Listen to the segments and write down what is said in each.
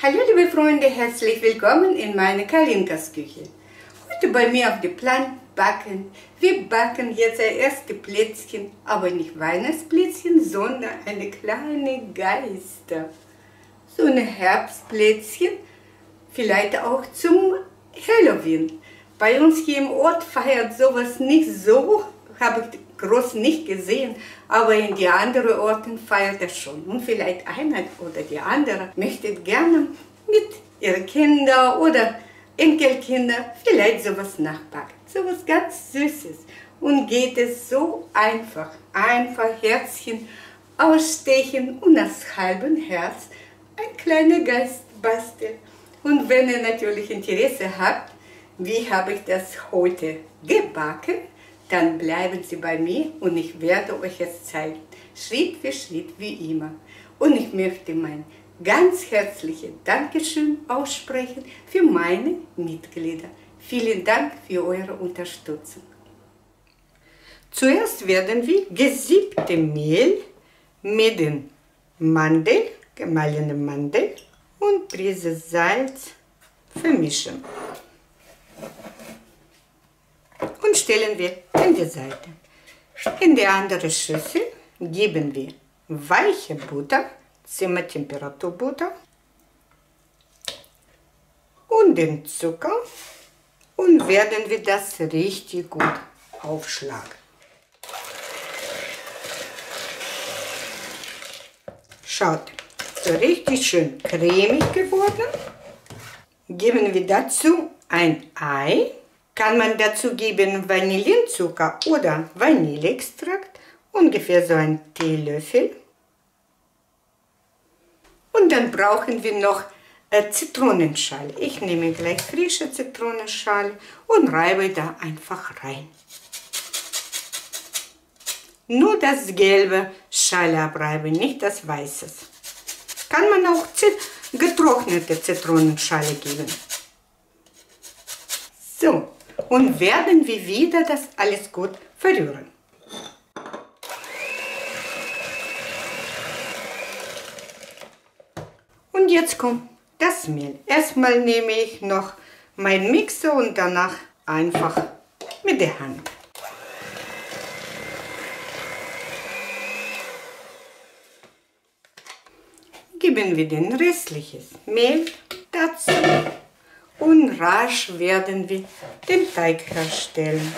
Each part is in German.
Hallo liebe Freunde, herzlich willkommen in meiner Karinkas Küche. Heute bei mir auf dem Plan backen. Wir backen jetzt ein erstes Plätzchen, aber nicht Weihnachtsplätzchen, sondern eine kleine Geister. So ein Herbstplätzchen, vielleicht auch zum Halloween. Bei uns hier im Ort feiert sowas nicht so, habe ich groß nicht gesehen, aber in die anderen Orten feiert er schon. Und vielleicht einer oder die andere möchte gerne mit ihren Kindern oder Enkelkinder vielleicht sowas nachbacken. Sowas ganz Süßes. Und geht es so einfach. Einfach Herzchen ausstechen und aus halbem Herz ein kleiner Geist basteln. Und wenn ihr natürlich Interesse habt, wie habe ich das heute gebacken, dann bleiben Sie bei mir und ich werde euch es zeigen, Schritt für Schritt wie immer. Und ich möchte mein ganz herzliches Dankeschön aussprechen für meine Mitglieder. Vielen Dank für eure Unterstützung. Zuerst werden wir gesiebte Mehl mit den Mandeln, gemahlene Mandeln und Prise Salz vermischen. Und stellen wir in die Seite. In die andere Schüssel geben wir weiche Butter, Zimmertemperaturbutter und den Zucker und werden wir das richtig gut aufschlagen. Schaut, so richtig schön cremig geworden. Geben wir dazu ein Ei. Kann man dazu geben Vanillinzucker oder Vanilleextrakt, ungefähr so ein Teelöffel. Und dann brauchen wir noch Zitronenschale. Ich nehme gleich frische Zitronenschale und reibe da einfach rein. Nur das gelbe Schale abreiben, nicht das weiße. Kann man auch getrocknete Zitronenschale geben. So. Und werden wir wieder das alles gut verrühren. Und jetzt kommt das Mehl. Erstmal nehme ich noch meinen Mixer und danach einfach mit der Hand. Geben wir den restlichen Mehl dazu. Und rasch werden wir den Teig herstellen.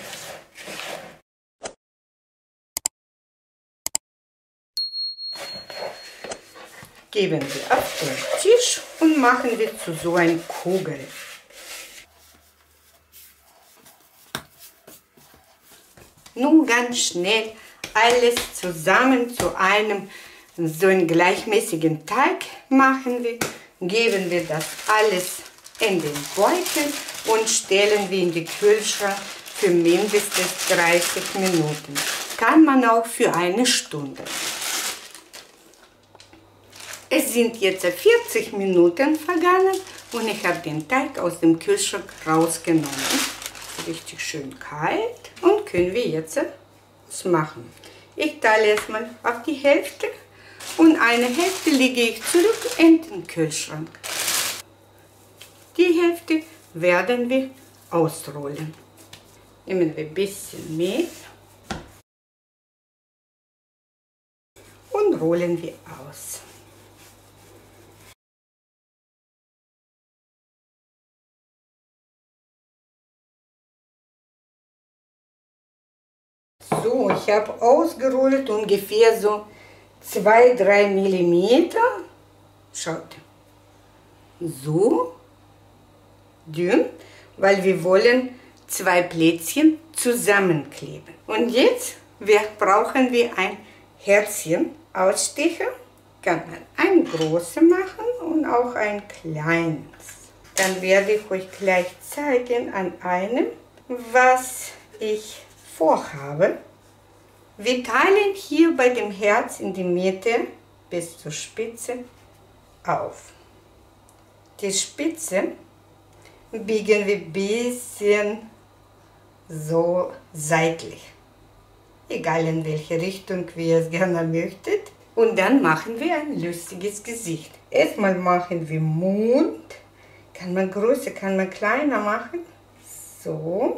Geben wir auf den Tisch und machen wir zu so einer Kugel. Nun ganz schnell alles zusammen zu einem so einen gleichmäßigen Teig machen wir. Geben wir das alles in den Beutel und stellen wir in den Kühlschrank für mindestens 30 Minuten. Kann man auch für eine Stunde. Es sind jetzt 40 Minuten vergangen und ich habe den Teig aus dem Kühlschrank rausgenommen. Richtig schön kalt und können wir jetzt was machen. Ich teile erstmal auf die Hälfte und eine Hälfte lege ich zurück in den Kühlschrank. Die Hälfte werden wir ausrollen. Nehmen wir ein bisschen Mehl und rollen wir aus. So, ich habe ausgerollt ungefähr so 2-3 mm. Schaut, so dünn, weil wir wollen 2 Plätzchen zusammenkleben. Und jetzt brauchen wir ein Herzchen ausstechen. Kann man ein großes machen und auch ein kleines. Dann werde ich euch gleich zeigen an einem, was ich vorhabe. Wir teilen hier bei dem Herz in die Mitte bis zur Spitze auf. Die Spitze biegen wir ein bisschen so seitlich. Egal in welche Richtung ihr es gerne möchtet. Und dann machen wir ein lustiges Gesicht. Erstmal machen wir Mund. Kann man größer, kann man kleiner machen. So.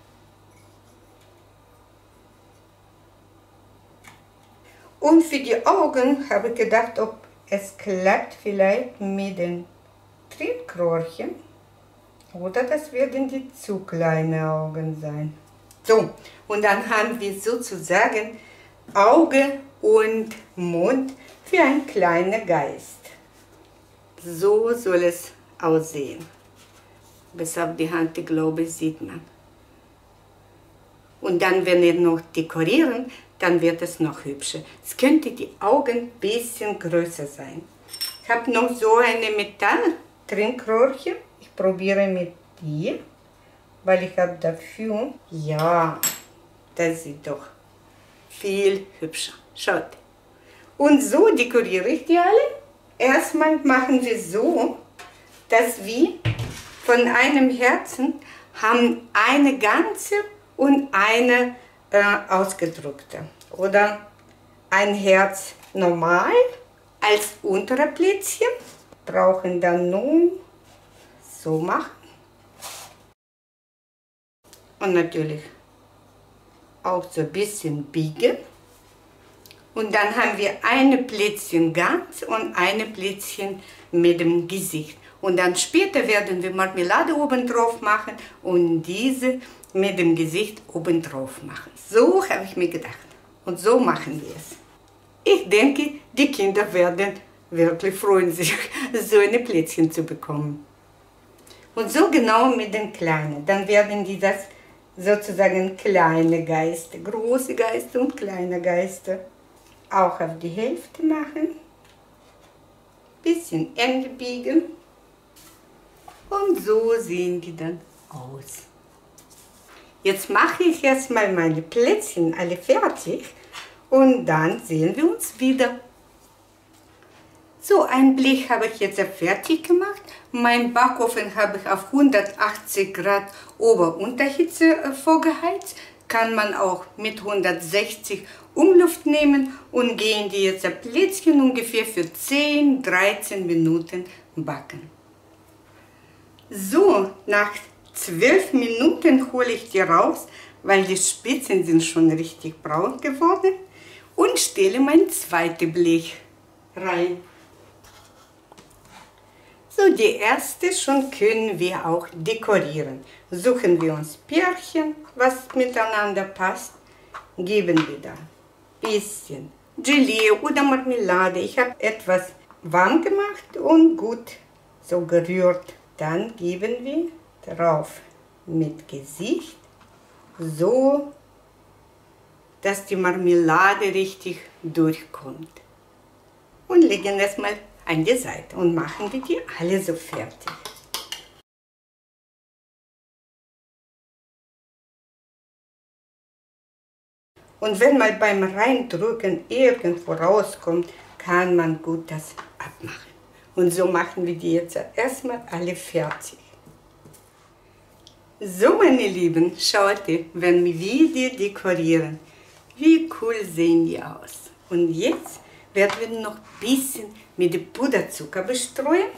Und für die Augen habe ich gedacht, ob es klappt vielleicht mit den Trinkrohrchen. Oder das werden die zu kleine Augen sein. So, und dann haben wir sozusagen Auge und Mund für einen kleinen Geist. So soll es aussehen. Bis auf die Hand, ich glaube, sieht man. Und dann, wenn wir noch dekorieren, dann wird es noch hübscher. Es könnte die Augen ein bisschen größer sein. Ich habe noch so eine Metall-Trinkröhrchen. Ich probiere mit dir, weil ich habe dafür, ja, das sieht doch viel hübscher. Schaut. Und so dekoriere ich die alle. Erstmal machen wir so, dass wir von einem Herzen haben eine ganze und eine ausgedruckte. Oder ein Herz normal als untere Plätzchen. Brauchen dann nur so machen. Und natürlich auch so ein bisschen biegen. Und dann haben wir eine Plätzchen ganz und eine Plätzchen mit dem Gesicht. Und dann später werden wir Marmelade oben drauf machen und diese mit dem Gesicht oben drauf machen. So habe ich mir gedacht. Und so machen wir es. Ich denke, die Kinder werden wirklich freuen sich, so eine Plätzchen zu bekommen. Und so genau mit den Kleinen. Dann werden die das sozusagen kleine Geister, große Geister und kleine Geister auch auf die Hälfte machen. Bisschen Ende biegen. Und so sehen die dann aus. Jetzt mache ich erstmal meine Plätzchen alle fertig und dann sehen wir uns wieder. So, ein Blech habe ich jetzt fertig gemacht. Mein Backofen habe ich auf 180 Grad Ober-Unterhitze vorgeheizt. Kann man auch mit 160 Umluft nehmen und gehen die jetzt Plätzchen ungefähr für 10-13 Minuten backen. So, nach 12 Minuten hole ich die raus, weil die Spitzen sind schon richtig braun geworden und stelle mein zweites Blech rein. So, die erste schon können wir auch dekorieren. Suchen wir uns Pärchen, was miteinander passt, geben wir da ein bisschen Gelee oder Marmelade. Ich habe etwas warm gemacht und gut so gerührt. Dann geben wir drauf mit Gesicht, so dass die Marmelade richtig durchkommt. Und legen das mal an die Seite und machen wir die alle so fertig. Und wenn mal beim Reindrücken irgendwo rauskommt, kann man gut das abmachen. Und so machen wir die jetzt erstmal alle fertig. So, meine Lieben, schaut ihr, wenn wir die dekorieren, wie cool sehen die aus. Und jetzt werden wir noch ein bisschen mit dem Puderzucker bestreuen.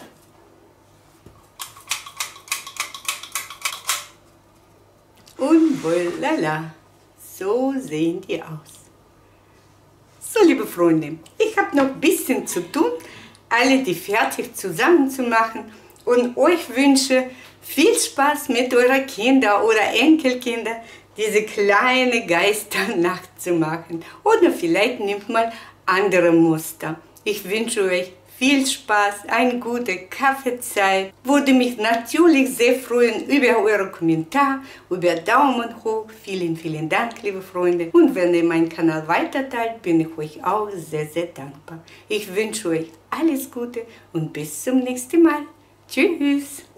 Und voilà, so sehen die aus. So, liebe Freunde, ich habe noch ein bisschen zu tun, alle die fertig zusammen zu machen und euch wünsche viel Spaß mit euren Kindern oder Enkelkindern, diese kleine Geister nachzumachen. Oder vielleicht nimmt man andere Muster. Ich wünsche euch viel Spaß, eine gute Kaffeezeit. Würde mich natürlich sehr freuen über eure Kommentare, über Daumen hoch. Vielen, vielen Dank, liebe Freunde. Und wenn ihr meinen Kanal weiterteilt, bin ich euch auch sehr, sehr dankbar. Ich wünsche euch alles Gute und bis zum nächsten Mal. Tschüss!